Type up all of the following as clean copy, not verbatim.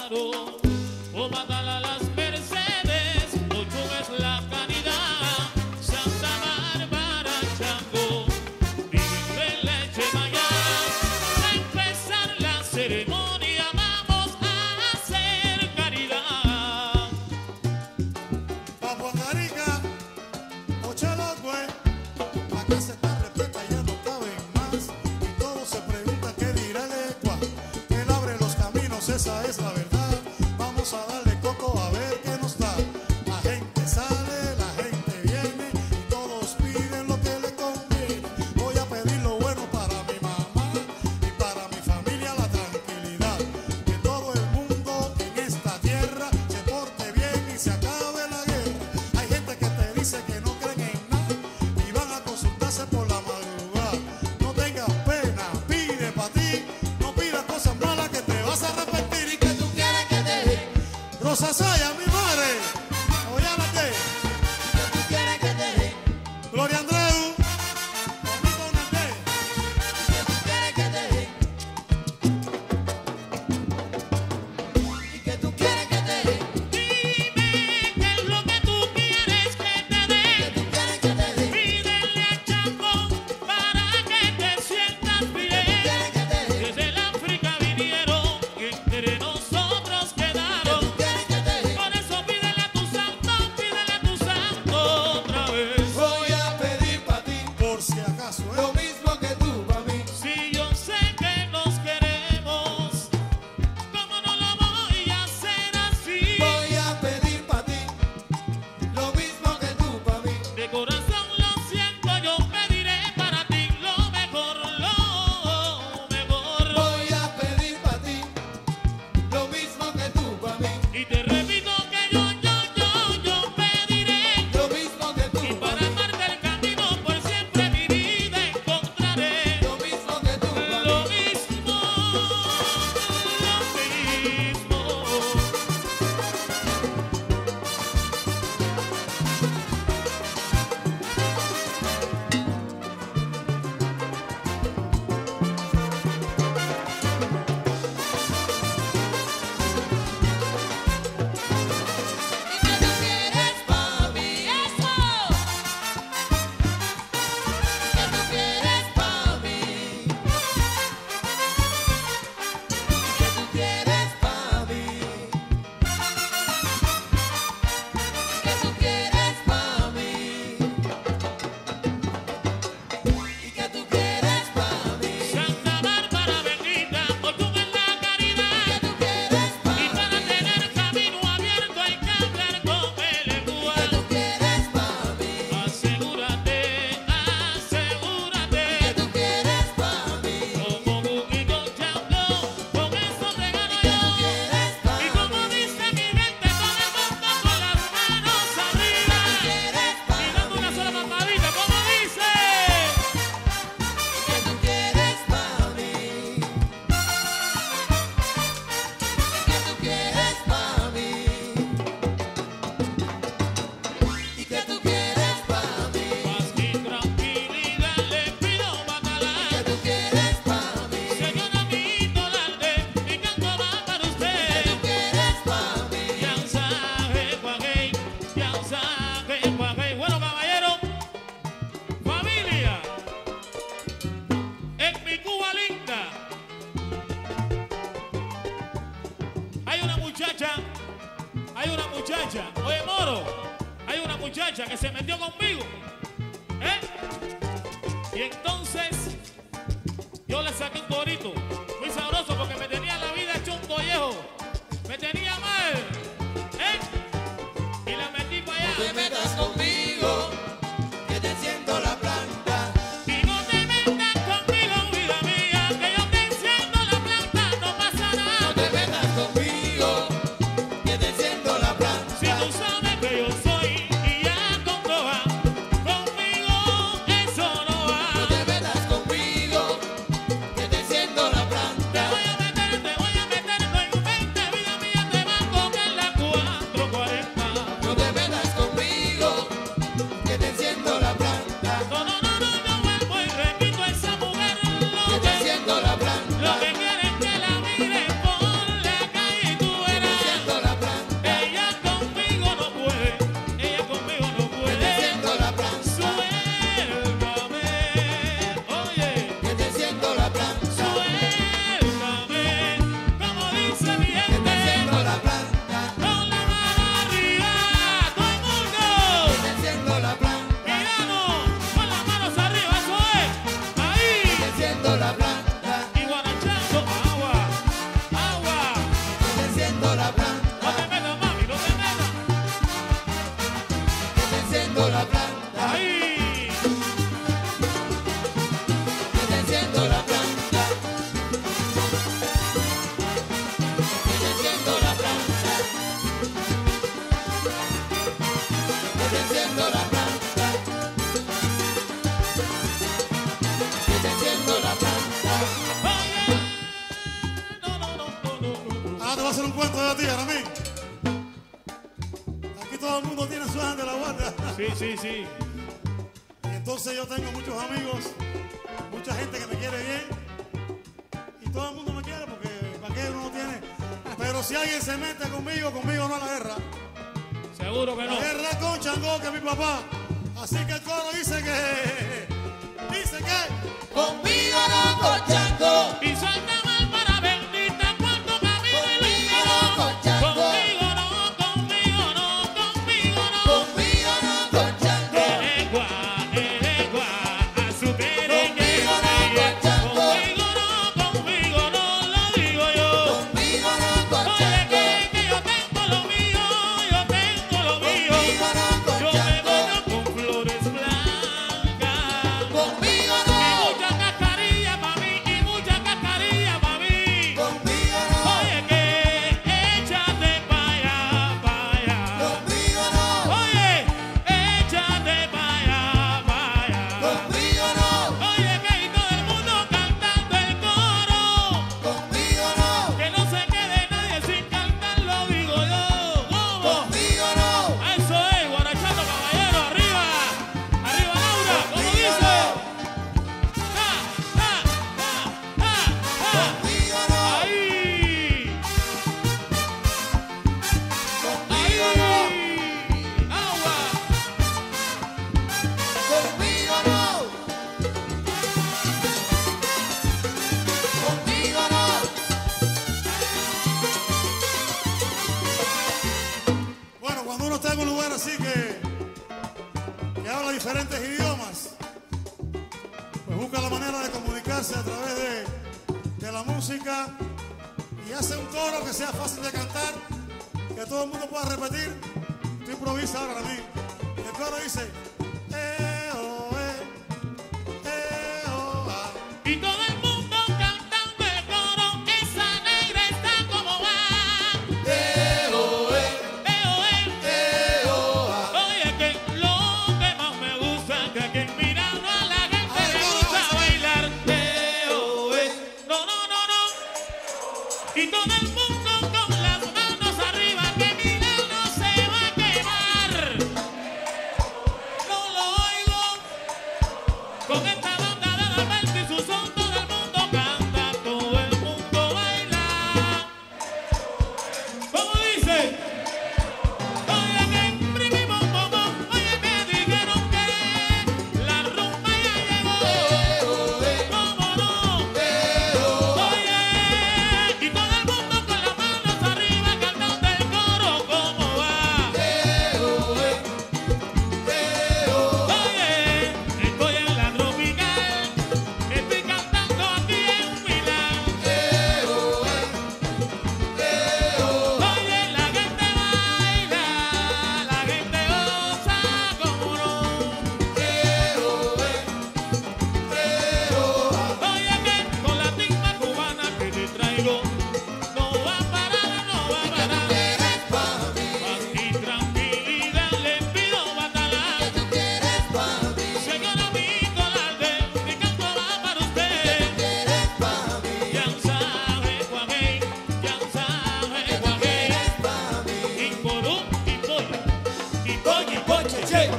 caro. O Matala las Mercedes, Ochón es la Caridad, Santa Bárbara, Chango, Vive Leche Maya. A empezar la ceremonia vamos a hacer caridad. Papua Carica, Ochalogüe, la casa está repleta, ya no caben más. Y todos se preguntan qué dirá el Ecua. Él abre los caminos, esa es la verdad. Vamos a darle coco a ver qué nos da. La gente sale, la gente viene y todos piden lo que le conviene. Voy a pedir lo bueno para mi mamá y para mi familia, la tranquilidad. Que todo el mundo en esta tierra se porte bien y se acabe la guerra. Hay gente que te dice que no creen en nada y van a consultarse por la madrugada. No tengas pena, pide para ti, no pidas cosas malas que te vas a arrepentir. ¿Y que tú quieres que te dé? Rosa Saya, mi madre, óyate. ¿Qué tú quieres que te dé? Gloria Andreu, conmigo Nandé. ¿Qué tú quieres que te dé? ¿Y qué tú quieres que te dé? Dime qué es lo que tú quieres que te ¿Qué dé. tú quieres que te dé? Pídele a Chango para que te sientas bien. ¿Quieres que te dé? Desde el África vinieron y entre nosotros quedaron. ¿Qué tú quieres que te dé? Por eso pídele a tu santo otra vez. Voy a pedir para ti Por si acaso, lo mismo que tú para mí. Si yo sé que nos queremos, ¿cómo no lo voy a hacer así? Voy a pedir para ti lo mismo que tú para mí. De corazón lo siento, yo pediré para ti lo mejor, lo mejor. Voy a pedir para ti lo mismo que tú para mí. Y te repito que yo pediré. Lo mismo que tú Y para para mí. amarte el camino por siempre mi vida encontraré. Lo mismo que tú para Lo mí. mismo, lo mismo. ¿Y qué tú quieres para mí? Eso. ¿Qué tú quieres para mí? ¿Qué tú quieres para mí? ¿Qué tú quieres para mí? ¿Y qué tú quieres para mí? Santa Bárbara bendita, Ochón es la ¿Qué Caridad. tú quieres Y para para mí? tener camino abierto hay que hablar con el ¿Qué igual. tú quieres para mí? Asegúrate, asegúrate. ¿Qué tú quieres para mí? Como Guki con Chango, con eso regalo ¿Qué yo. tú quieres para Y mí? como dice mi gente, todo el mundo con las manos arriba. ¿Quieres Y para dando una sola palmadita, como dice. ¿Qué tú quieres para mí? ¿Qué tú quieres para mí? ¿Y qué tú quieres para mí? Paz y tranquilidad le pido, ¿Qué Bacalá. tú quieres para mí? Señora Mito Lalde, mi canto va para ¿Qué usted. tú quieres para mí? Yansaje, Guagey, Yansaje, Guagey. Bueno, caballero, familia, en mi Cuba linda hay una muchacha, oye Moro, hay una muchacha que se metió conmigo, ¿eh? Y entonces yo le saqué un corito muy sabroso porque me tenía la vida hecho un collejo, me tenía mal, ¿eh? Y la metí para No te allá. metas conmigo, que te siento la planta. Y no te metas conmigo, vida mía, que yo te enciendo la planta, no pasa No nada. te metas conmigo, que te siento la planta. Si tú sabes que yo soy y ya con toda, conmigo eso no No va. te metas conmigo, que te siento la cuento de ti, Aramín. Aquí todo el mundo tiene su ángel de la guardia. Sí, sí, sí. Y entonces yo tengo muchos amigos, mucha gente que me quiere bien. Y todo el mundo me quiere porque para qué uno no tiene. Pero si alguien se mete conmigo, conmigo no a la guerra. Seguro que no. La guerra con Changó, que es mi papá. Así que el coro dice que... Dice que... Conmigo no con Chango. Y suelta mal para bendita cuando camino y lo Conmigo digo. no con Chango. Conmigo no, conmigo no, conmigo no. Conmigo no con Chango. Elegua, a su querer. Conmigo no con Chango. Conmigo no, lo digo yo. Conmigo no con Oye, Chango. que yo tengo lo mío, yo tengo lo mío. Conmigo no con Yo me Chango. gozo con flores blancas. Conmigo Y no. mucha cascarilla pa' mí, y mucha cascarilla pa' mí. Conmigo no. Oye, que échate pa' allá, pa' allá. Conmigo no. Oye, échate pa' allá, pa' allá. Conmigo no. Oye, que y todo el mundo cantando el coro. Conmigo no. Que no se quede nadie sin cantar, lo digo yo. ¿Cómo? Conmigo no. Eso es, guarachando caballero, arriba. Arriba Laura, ¿cómo dice? ¡Ja, ja, ja, ja, ja! Conmigo no. ¡Ahí! Conmigo no. ¡Ahí! ¡Agua! Conmigo no. Conmigo no. Bueno, cuando uno está en un lugar así que habla diferentes idiomas, pues busca la manera de comunicarse a través de la música y hace un coro que sea fácil de cantar, que todo el mundo pueda repetir. Tú improvisa ahora a mí. Y el coro dice, ah. Y todo el mundo cantando el coro, esa negra está como va. Oye, que lo que más me gusta es que aquí mirando a la gente le gusta bailar. No, no, no, no. Y todo el mundo con las manos arriba, que Milano se va a quemar. No lo oigo. Con esta banda de Adalberto y su son, todo el mundo canta, todo el mundo baila. ¿Cómo dice? Oye, que imprimimos poco, oye, me dijeron que la rumba ya llegó. ¿Cómo no? Oye, y todo el mundo con las manos arriba cantando el coro, ¿cómo va? Oye, estoy en la tropical, estoy cantando aquí en Milán. Oye, la gente baila, la gente goza como no. Oye, que con la timba cubana que te traigo, no va a parar, no va a parar. Paz y tranquilidad le pido batalá. Señora Nicolás, mi canto va para usted. Ya sabe, Guagey, ya sabe, Guagey. Y porú, y pollo, y pollo, y poche, che.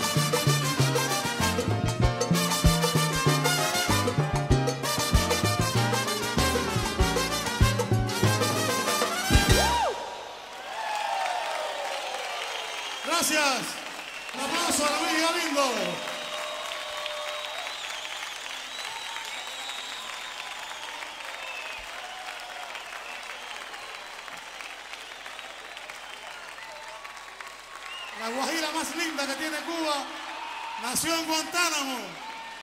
Gracias. Un aplauso a la amiga Lindo. La guajira más linda que tiene Cuba nació en Guantánamo.